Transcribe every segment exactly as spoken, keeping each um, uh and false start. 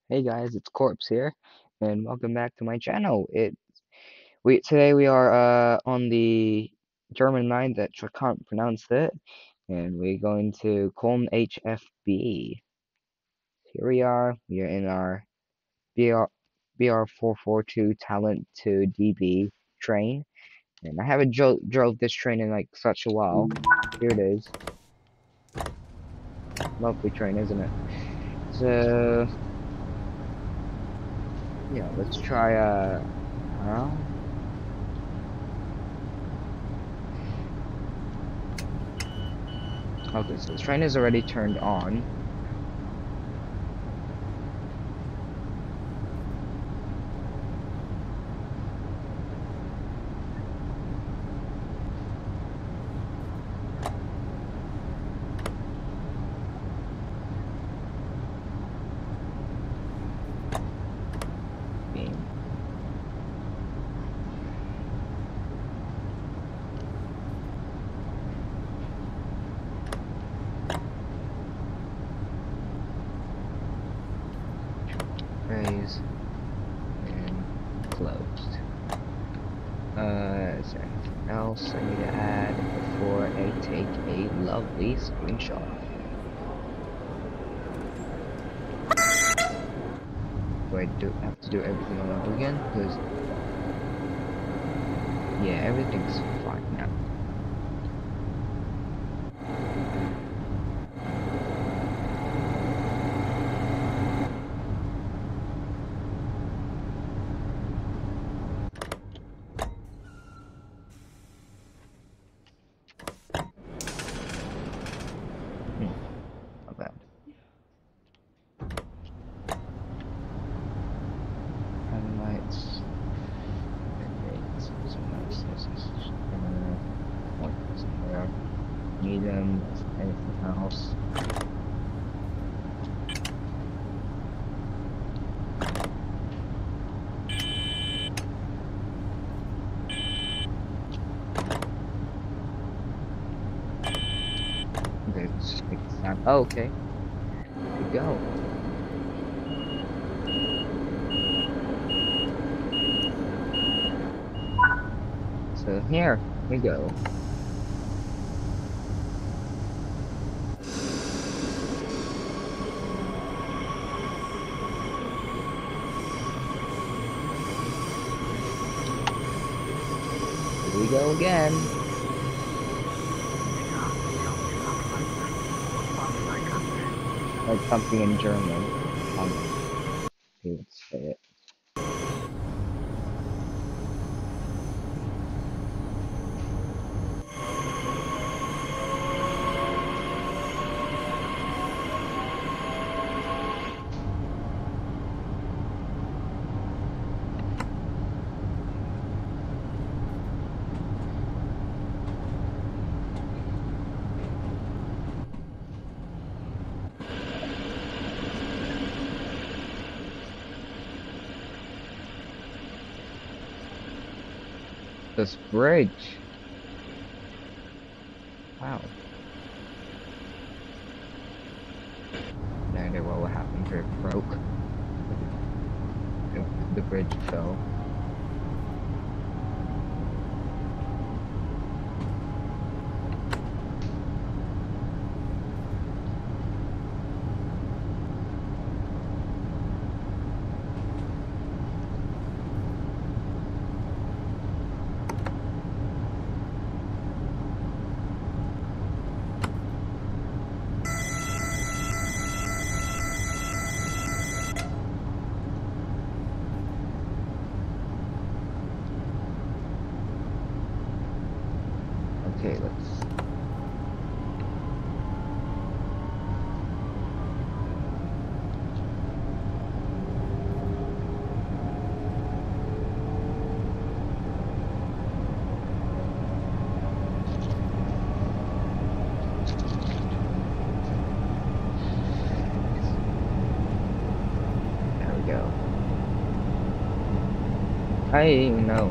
Hey guys, it's Corpse here, and welcome back to my channel. It we Today we are uh on the German line that I can't pronounce it, and we're going to Köln H F B. Here we are. We are in our B R B R four forty-two Talent to D B train, and I haven't dro drove this train in like such a while. Here it is. Lovely train, isn't it? So yeah, let's try uh. Huh? Okay, so the train is already turned on. Beam. Raise and closed. Uh, is there anything else I need to add before I take a lovely screenshot? Do I do have to do everything all over again? Because yeah, everything's fine now. Hmm, not bad. Running lights. Somewhere. Need them. Anything else? Okay, let's just make the sound. Oh, okay. Here we go. So here we go. Here we go again. Like something in German. Um, he would say it. This bridge. Wow. No idea what would happen if it broke. If the bridge fell. Okay, let's. There we go. I know.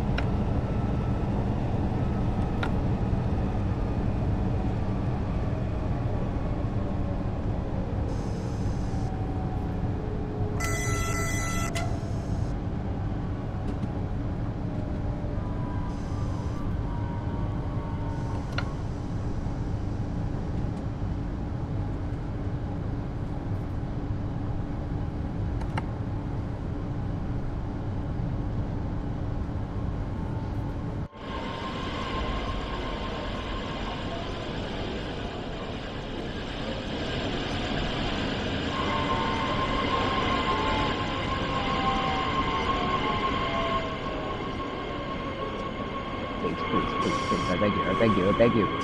please, please, please, please, I beg you, I beg you, I beg you.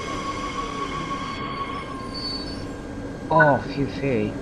Oh, phew, phew.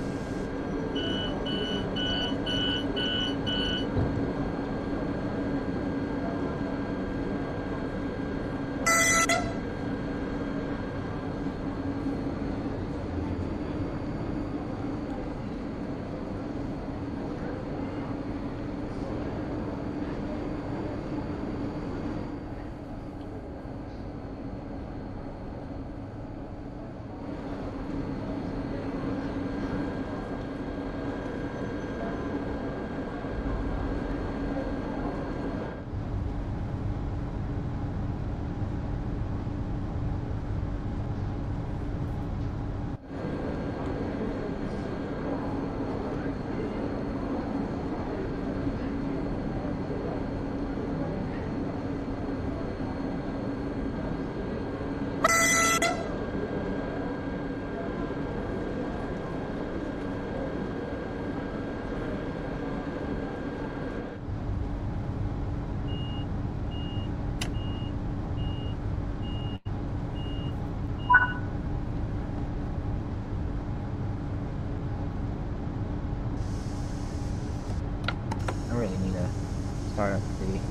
I really need to start up the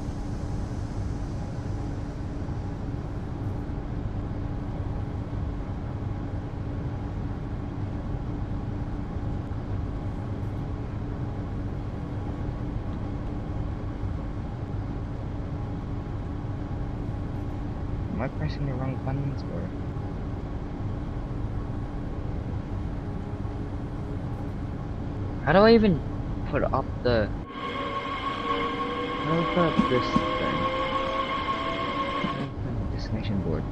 Am I pressing the wrong buttons or how do I even put up the how do I put up this thing? How do I put up the destination board?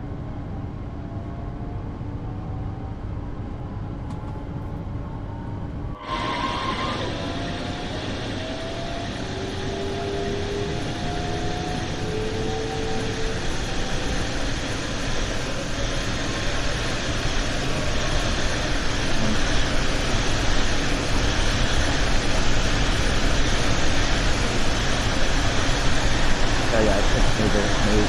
Oh yeah, I couldn't do this move.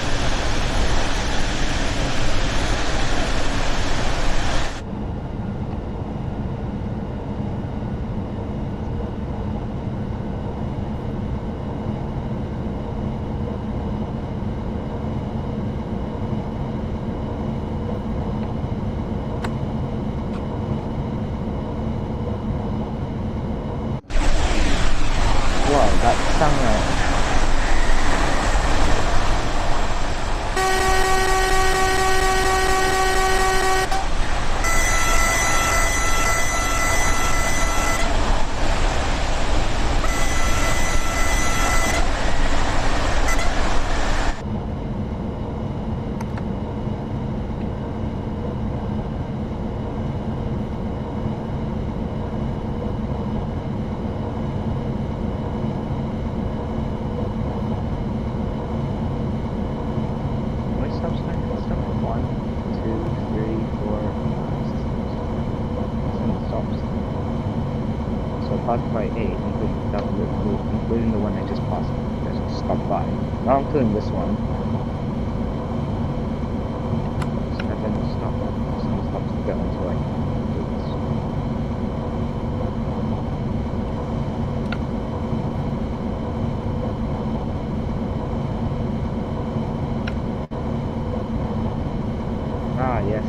Whoa, that sounded like by eight, including that loop, including the one I just passed, just stopped by. Not including this one. And then stop. Someone stops to go until I do this. Ah, yes.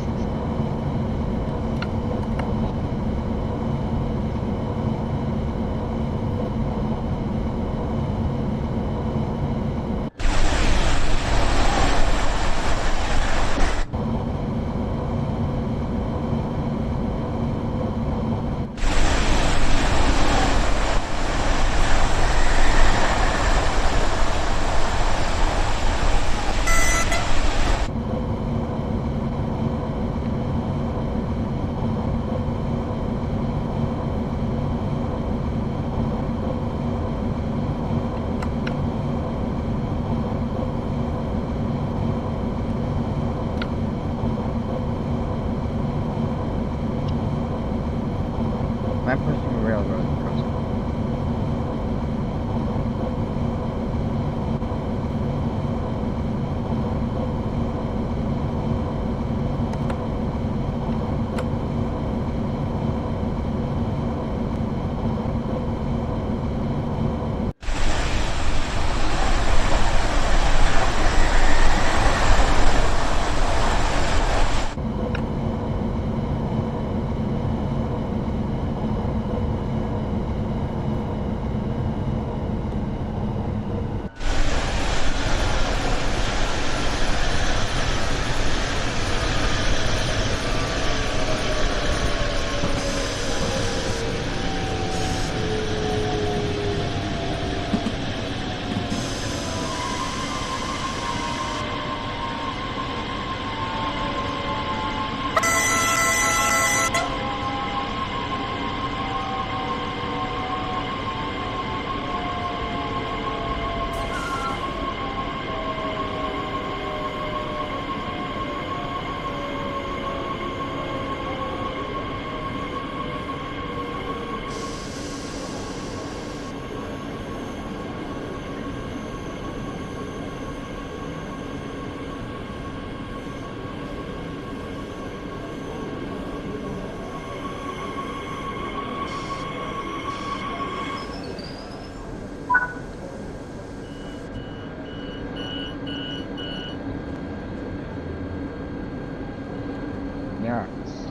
Am I pushing a railroad crossing?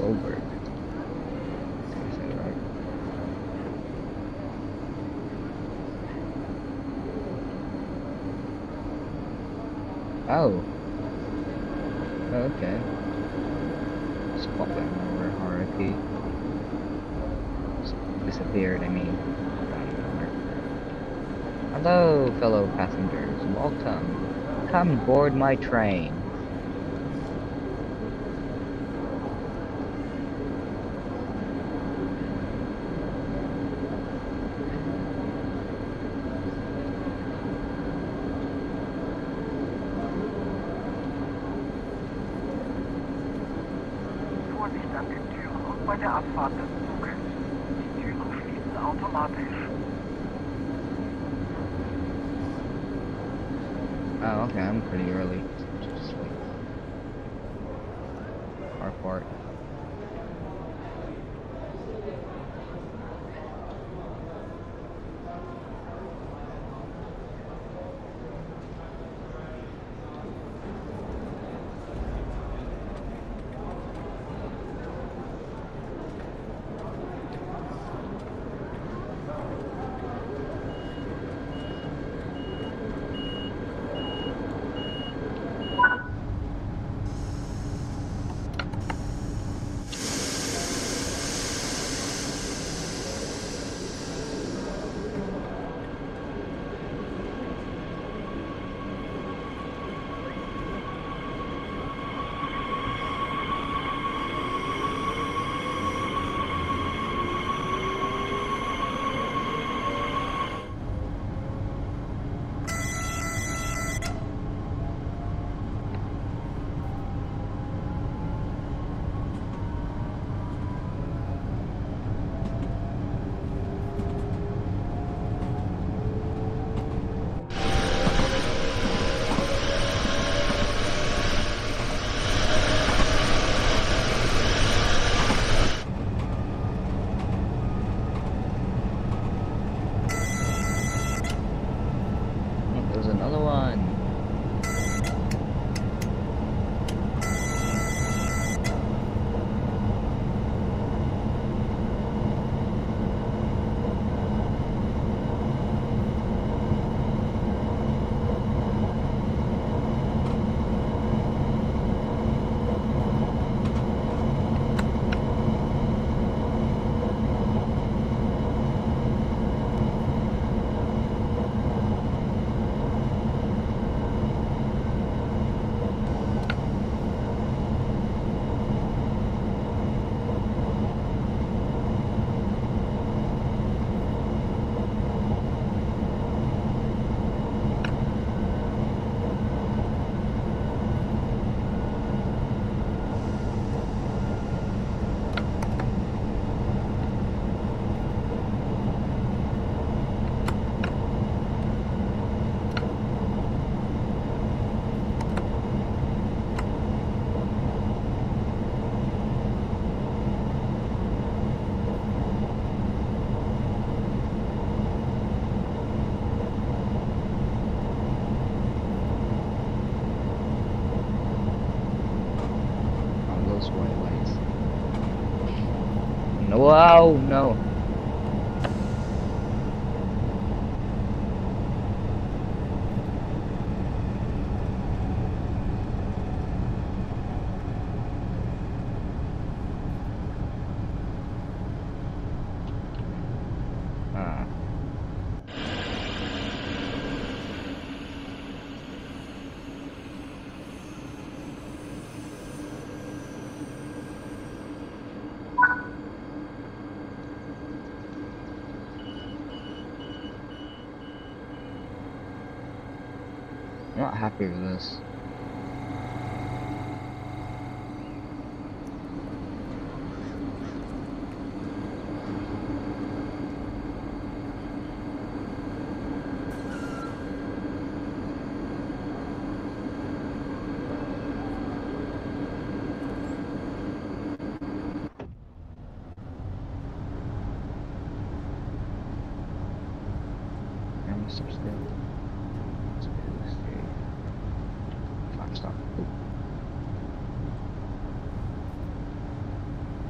Goldberg. Did I say it right? Oh. Oh, okay. Spot that number, R I P. Disappeared, I mean. Hello, fellow passengers. Welcome. Come board my train. Vorsicht an den Türen und bei der Abfahrt des Zuges. Die Türen schließen automatisch. Oh, okay, I'm pretty early. Just like our part. There's another one. Those white lights. No, wow, no. Ah. I'm not happy with this. I'm so still. Fuck, stop.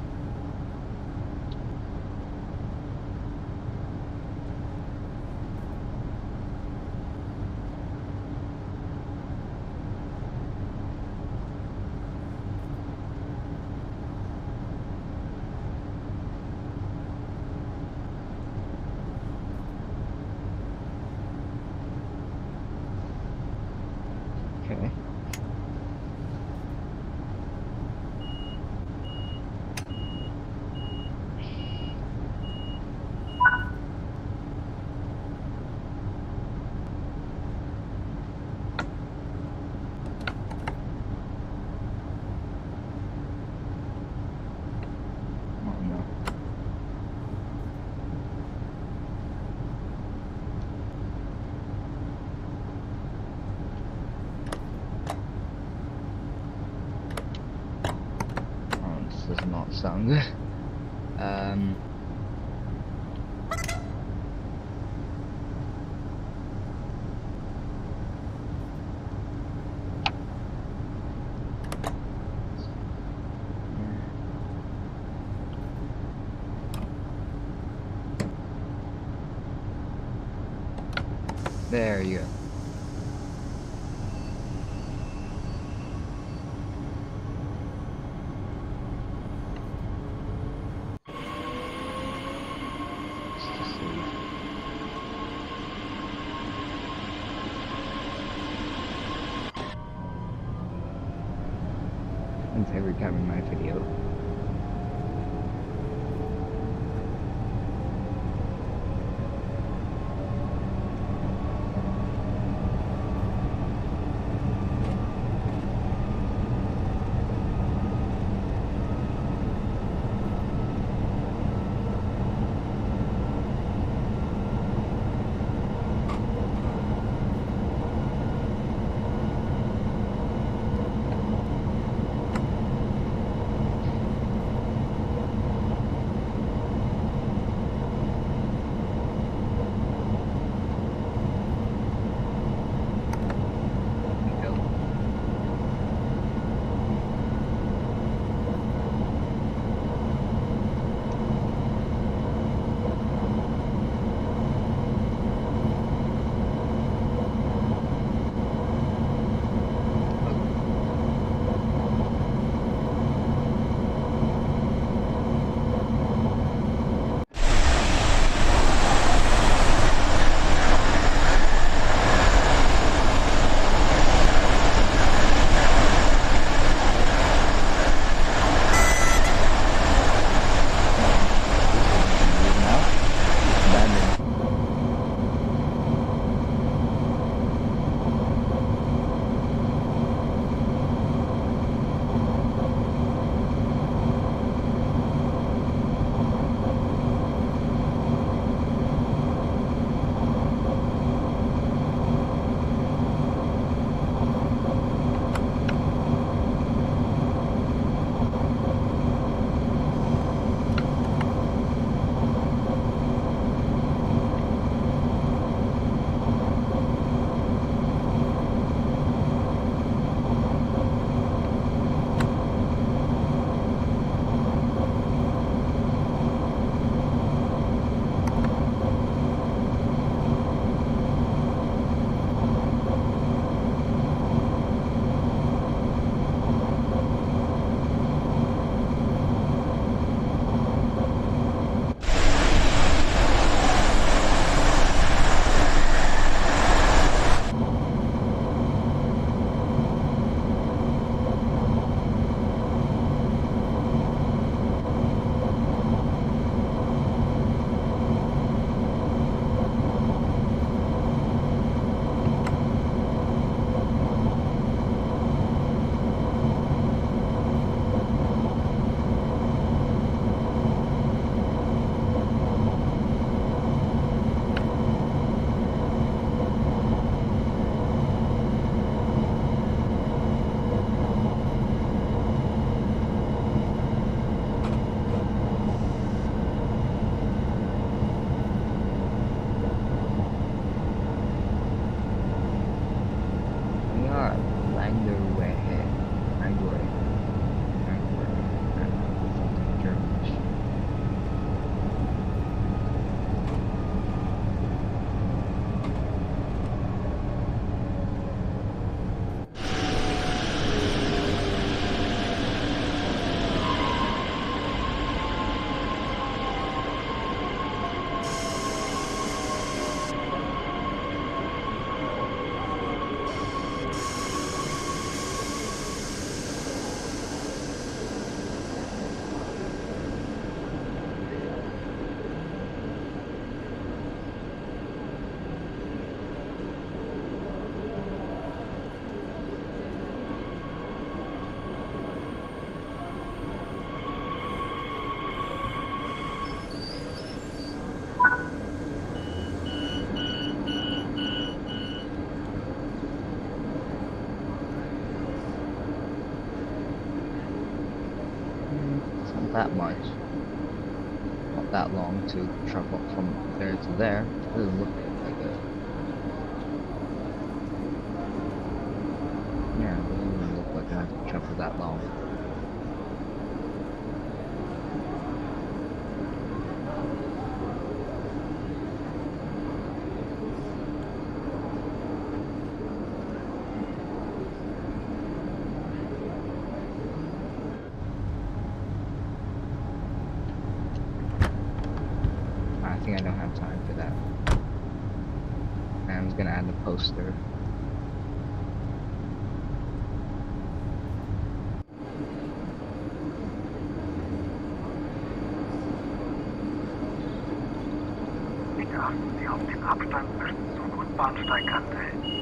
wrong. Um. There you go. Happens every time in my video. that much. Not that long to travel from there to there. It doesn't look like it. Yeah, it doesn't even look like I have to travel that long. I think I don't have time for that. And I'm just gonna add the poster. Bitte achten Sie auf den Abstand zwischen Zug und Bahnsteigkante.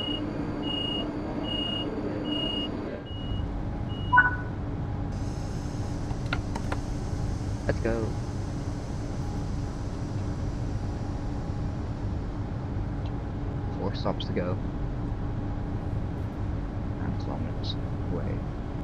Let's go. Four stops to go. Nine kilometers away.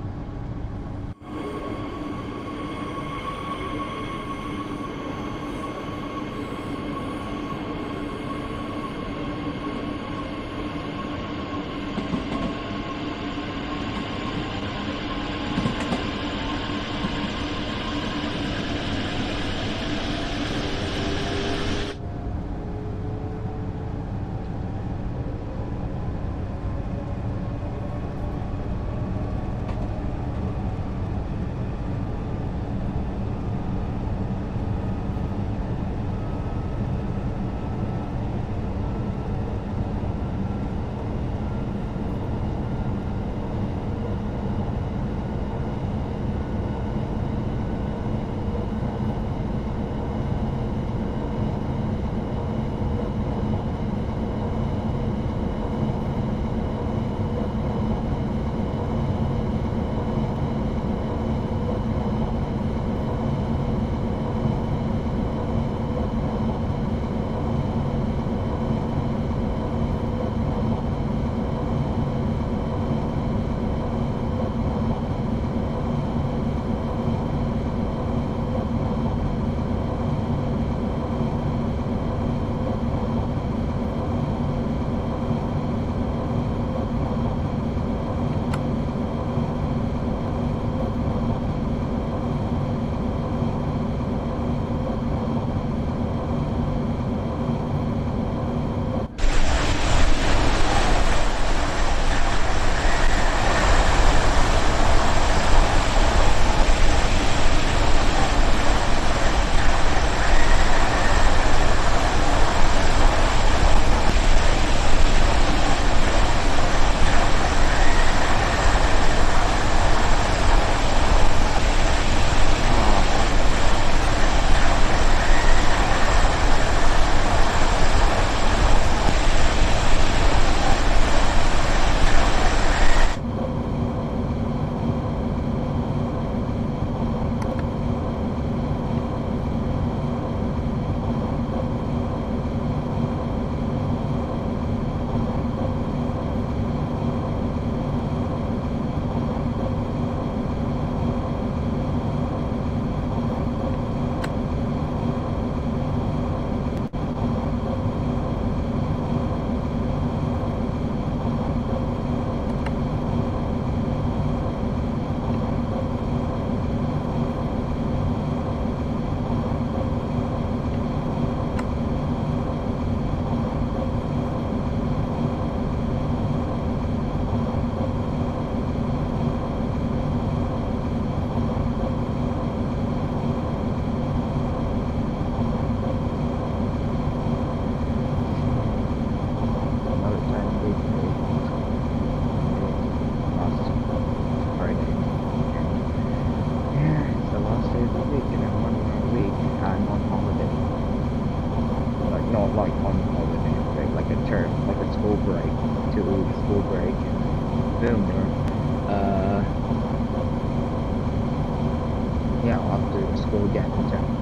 Yeah, I'll have to school again in town.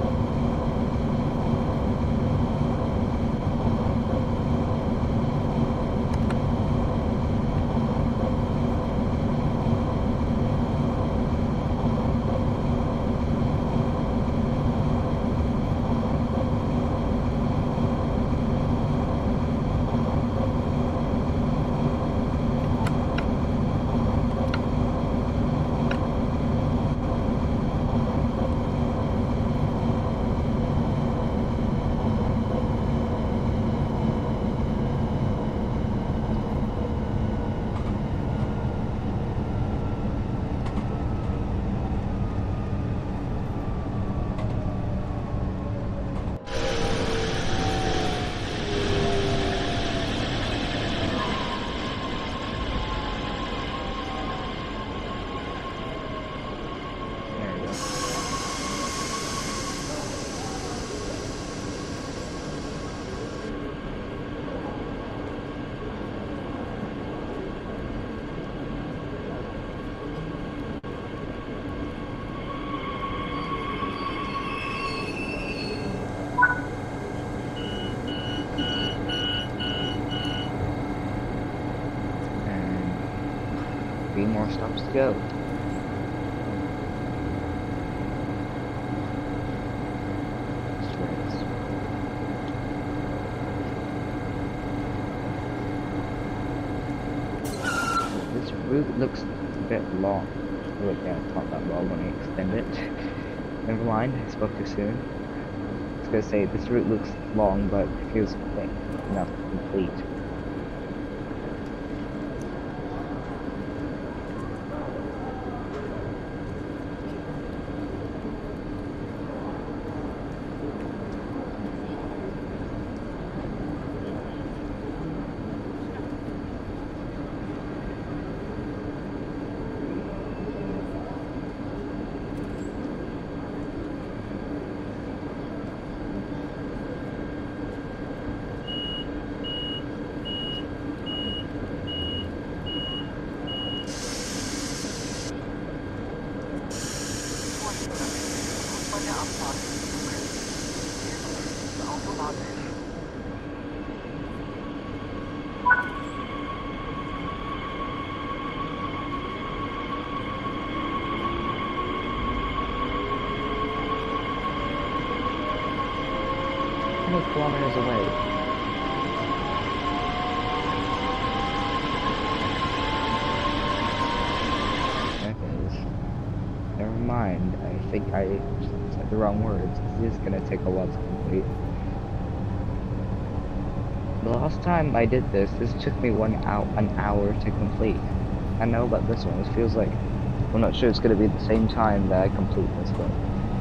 three more stops to go. Straight. This route looks a bit long. Oh, yeah, it's not that long when I extend it. Never mind, I spoke too soon. I was gonna say, this route looks long, but it feels quick enough to complete. Bei der Abfahrt ist dunkel. Die Schließung ist automatisch. How many kilometers away? Okay, never mind. I think I said the wrong words. This is gonna take a while to complete. The last time I did this, this took me one hour, an hour to complete. I know about this one. It feels like I'm not sure it's gonna be the same time that I complete this one.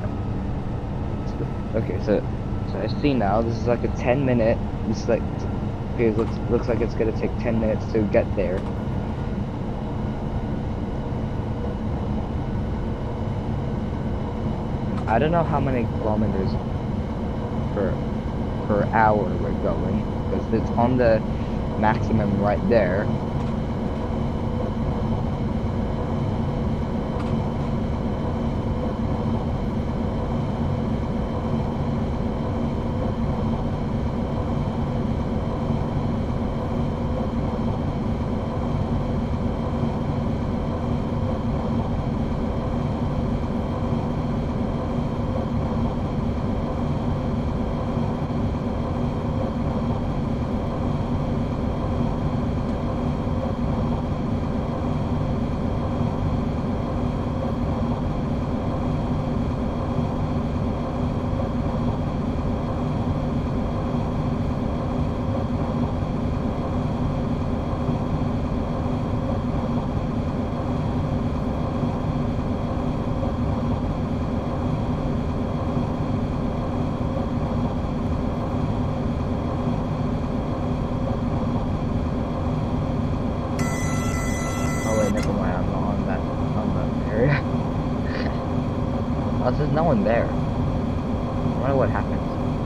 Okay, so so I see now. This is like a ten minute. This is like okay, it looks looks like it's gonna take ten minutes to get there. I don't know how many kilometers per per hour we're going because it's on the maximum right there. Never mind, I'm not on that on that area. Oh, there's no one there. I wonder what happens.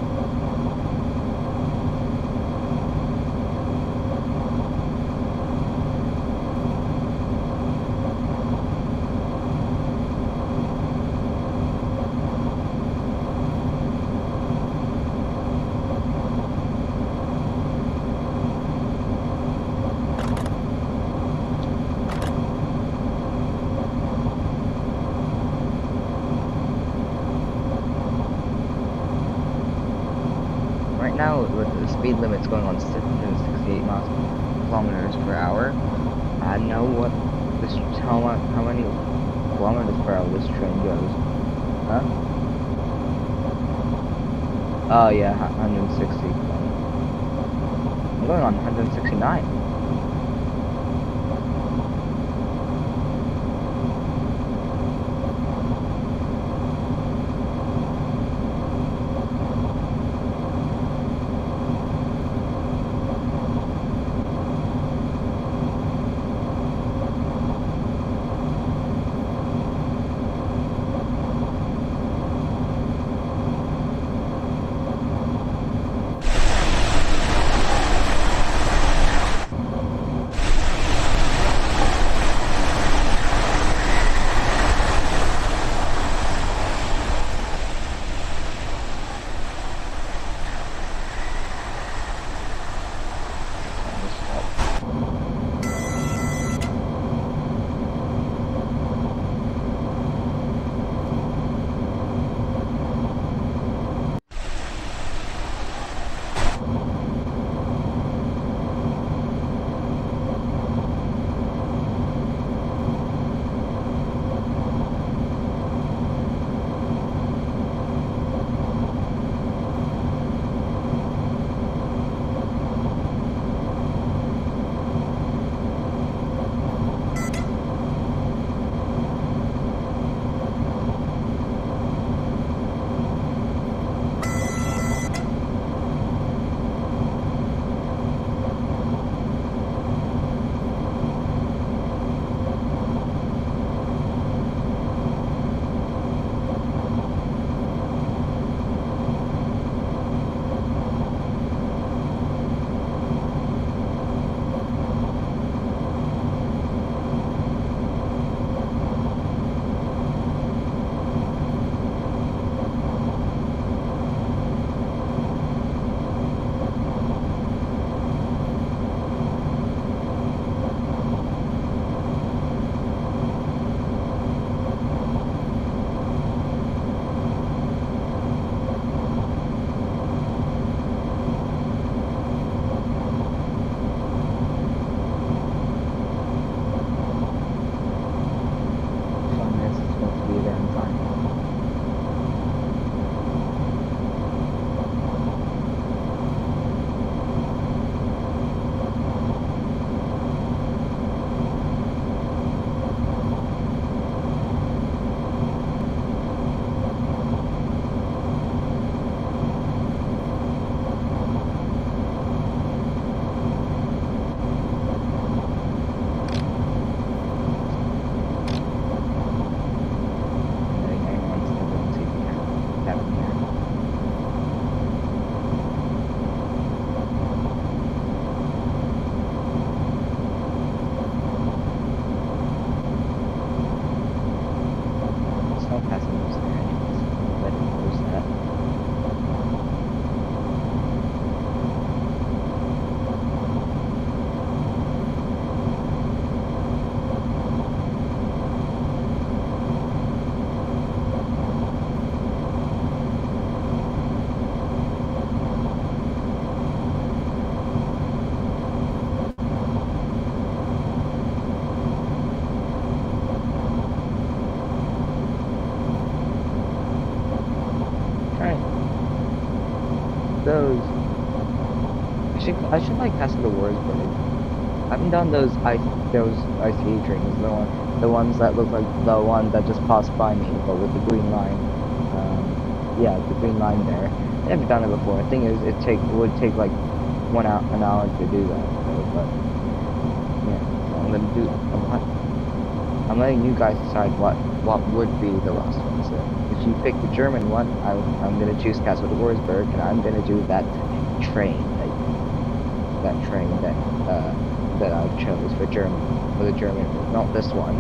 Right now, with the speed limits going on six hundred sixty-eight miles kilometers per hour, I know what this how much how many kilometers per hour this train goes. Huh? Oh yeah, one hundred sixty. I'm going on one hundred sixty-nine. those. I should I should like Castle of Warsburg. I haven't done those ice those I C E trains, the one the ones that look like the one that just passed by me, but with the green line. Um, yeah, the green line there. I never done it before. The thing is, it take it would take like one hour an hour to do that. So, but yeah, so I'm gonna do. I'm, I'm letting you guys decide what what would be the last one. So if you pick the German one, I, I'm gonna choose Castle of Warsburg, and I'm gonna do that train, like that train that. Uh, that I chose for German, for the German, not this one.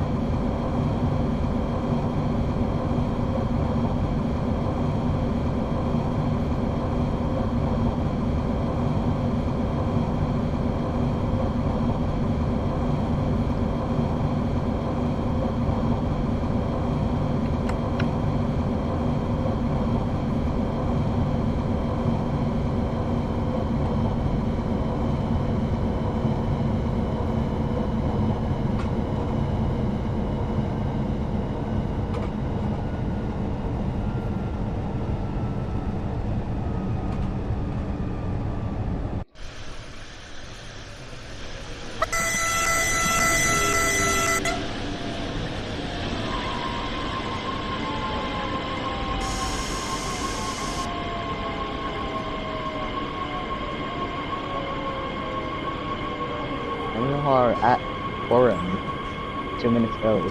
And we are at Forum, two minutes early.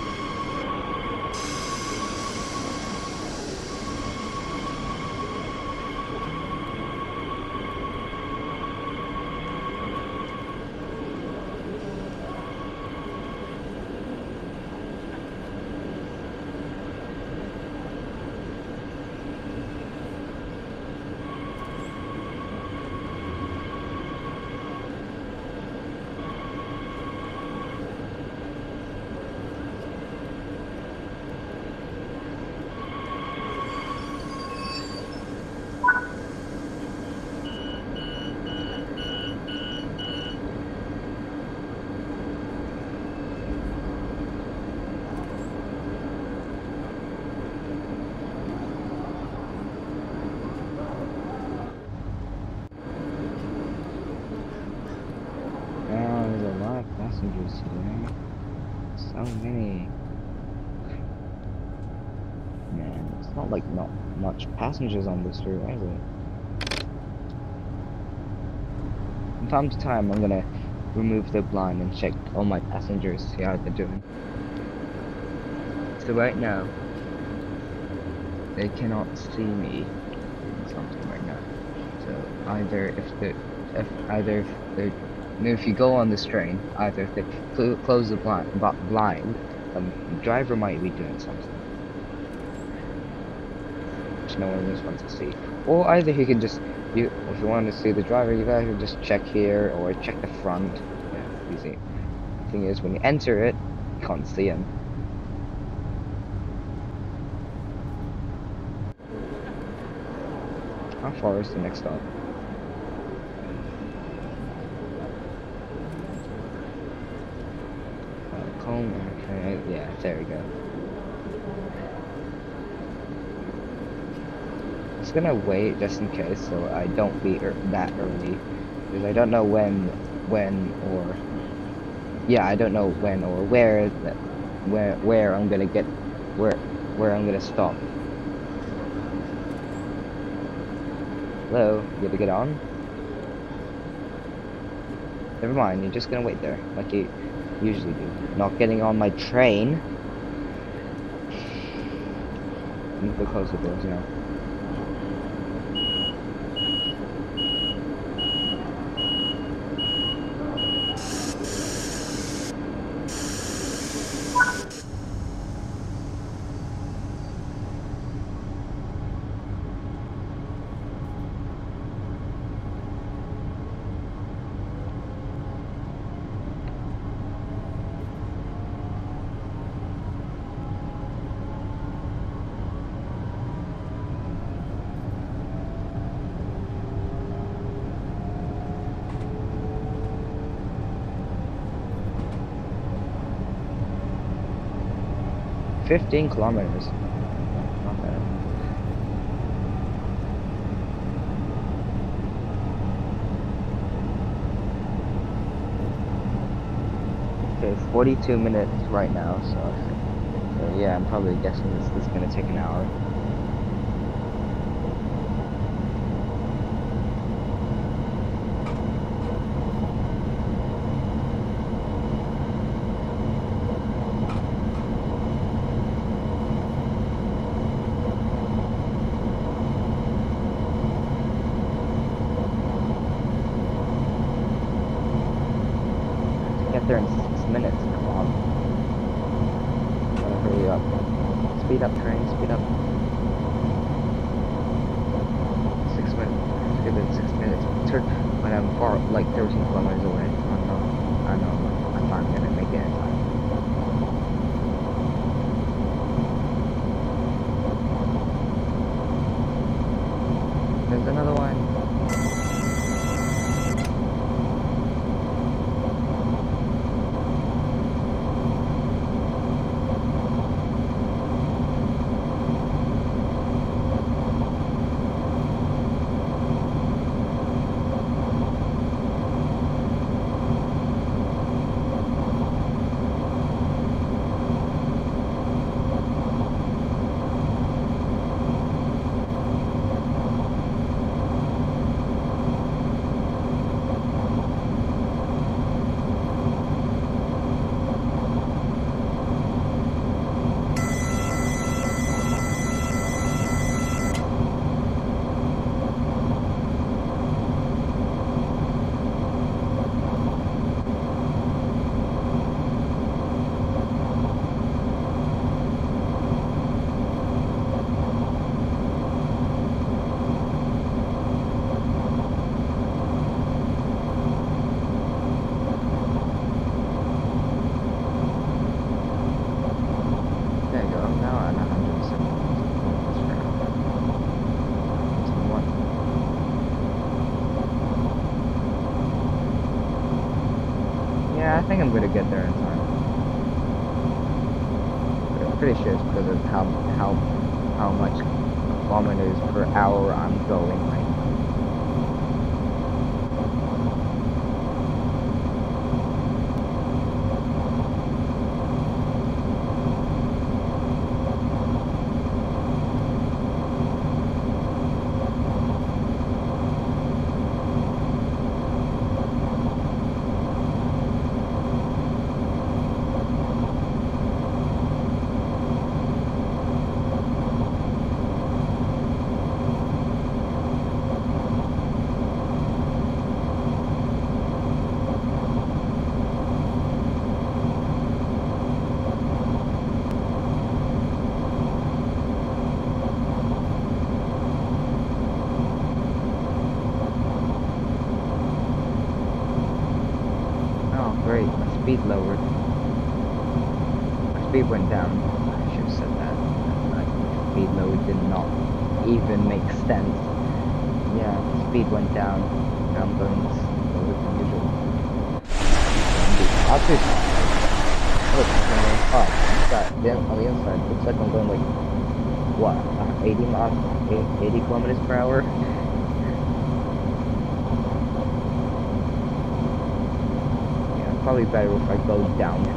Passengers today. So many. Man, it's not like not much passengers on this route, is it? From time to time, I'm gonna remove the blind and check all my passengers, see how they're doing. So right now, they cannot see me doing something right now. So either if the if either if the if you go on this train, either if they cl close the blind, blind, um, the driver might be doing something which no one just wants to see. Or either he can just, you if you want to see the driver, you guys can just check here or check the front. Yeah, easy. The thing is, when you enter it, you can't see him. How far is the next stop? Okay, yeah, there we go. I'm just gonna wait just in case, so I don't be er that early, because I don't know when, when or yeah, I don't know when or where that, where where I'm gonna get, where where I'm gonna stop. Hello, you gonna get on? Never mind, you're just gonna wait there, like you usually do. Not getting on my train. I'm gonna close the doors now. fifteen kilometers. Not bad. Okay, forty-two minutes right now, so, so yeah, I'm probably guessing this, this is gonna take an hour. Get there in six minutes, come on. Gotta hurry up. Speed up, train, speed up. Six minutes. It's good in six minutes. Tur- When I'm far, like thirteen kilometers away. I know, I know, I'm not gonna make it in time. There's another one. There you go. Now I'm at one hundred seventy kilometers per hour. Continue on. Yeah, I think I'm gonna get there in time. But I'm pretty sure it's because of how how how much kilometers per hour I'm going right now. Oh, great. My speed lowered. My speed went down. I should have said that. My speed lower did not even make sense. Yeah, speed went down. Now I'm going slower than usual. I'll just look. Oh, inside. Then on the inside, looks like I'm going like what? Uh, eighty miles, eighty kilometers per hour. Yeah, probably better if I go downhill.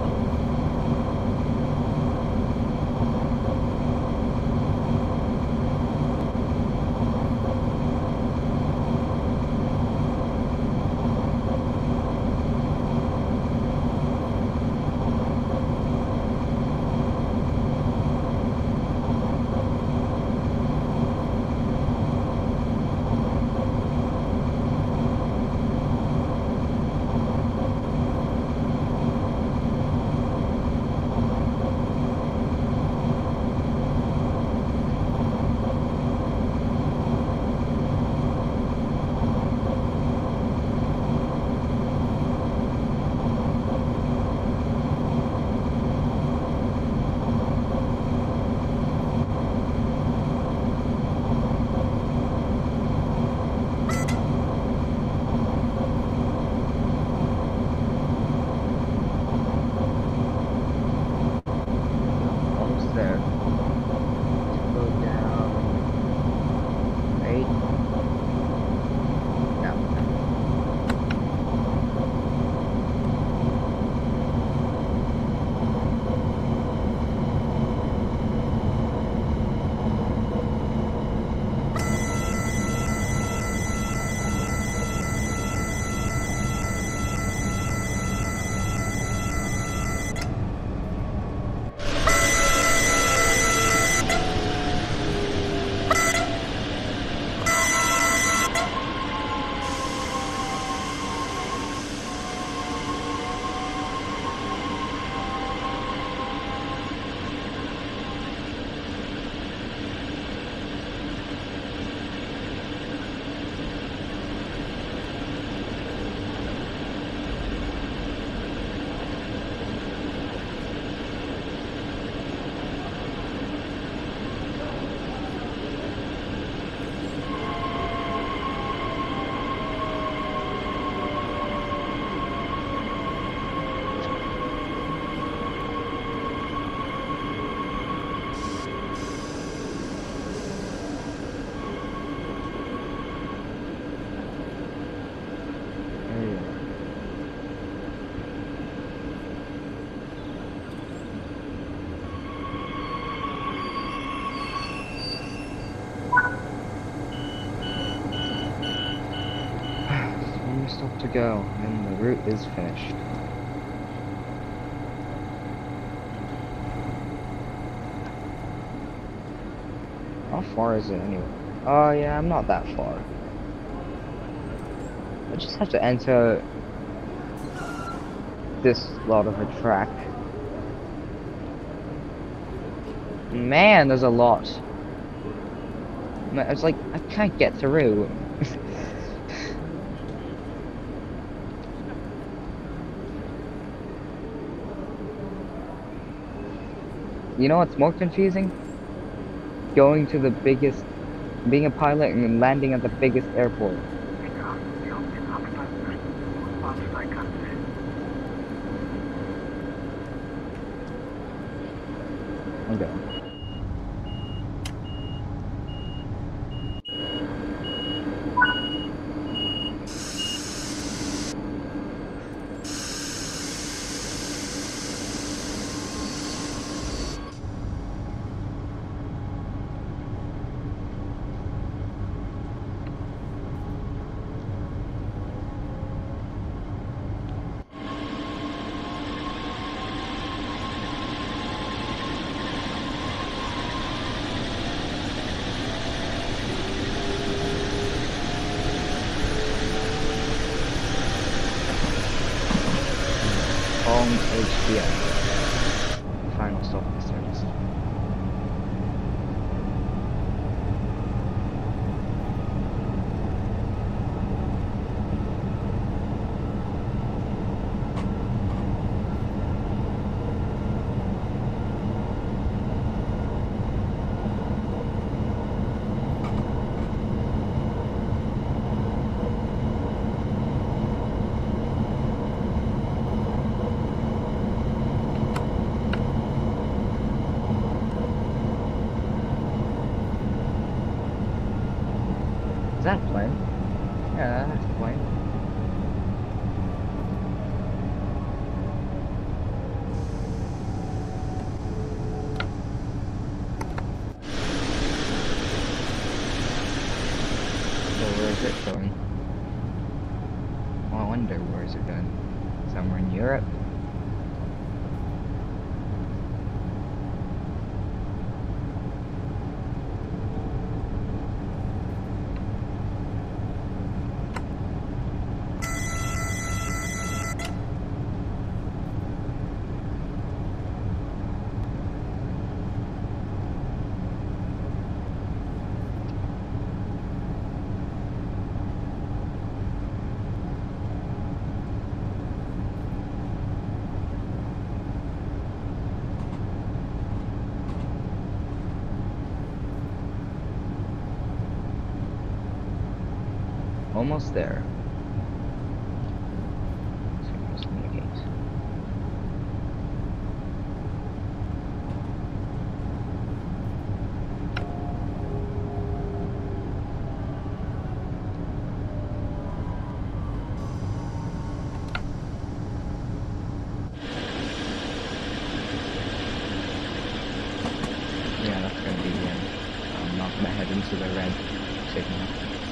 more stop to go, and the route is finished. How far is it anyway? Oh yeah, I'm not that far. I just have to enter this lot of a track. Man, there's a lot. Man, it's like, I can't get through. You know what's more confusing? Going to the biggest, being a pilot and landing at the biggest airport. Bitte achten Sie auf den Abstand zwischen Bug und Bahnsteigkante. Okay. Home H D S. Final stop of the service. Is that a plane? Yeah, that's a plane. So where is it going? Well, I wonder where is it going? Somewhere in Europe? Almost there. Let's open the gate. Yeah, that's gonna be the end. I'm not gonna head into the red signal.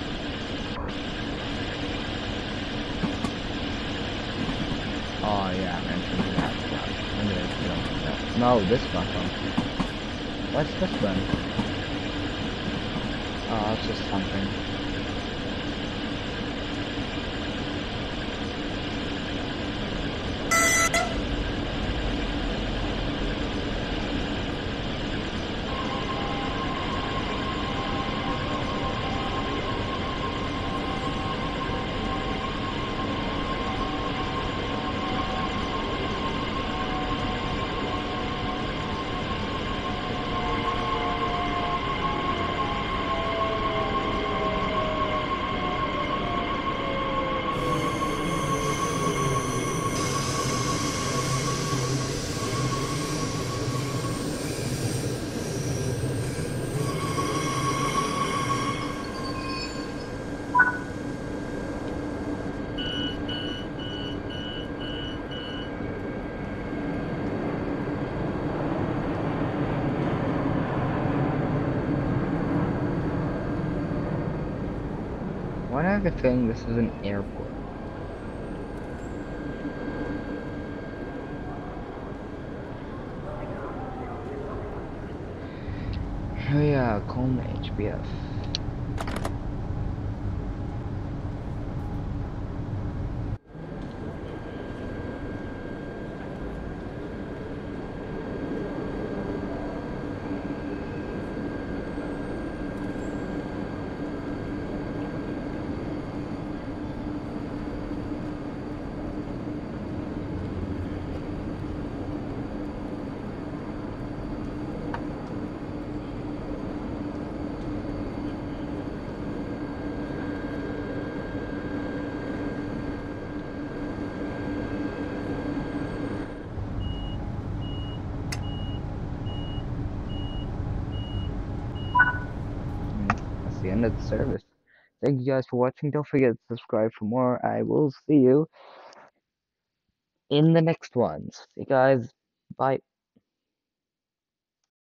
Oh yeah, I'm entering that. Yeah. I'm gonna get on that. No, this button. What's this button? Oh, it's just something. Why do I have a feeling this is an airport? Oh yeah, Colm H B F. And that's the end of the service. Thank you guys for watching. Don't forget to subscribe for more. I will see you in the next ones. See you guys. Bye.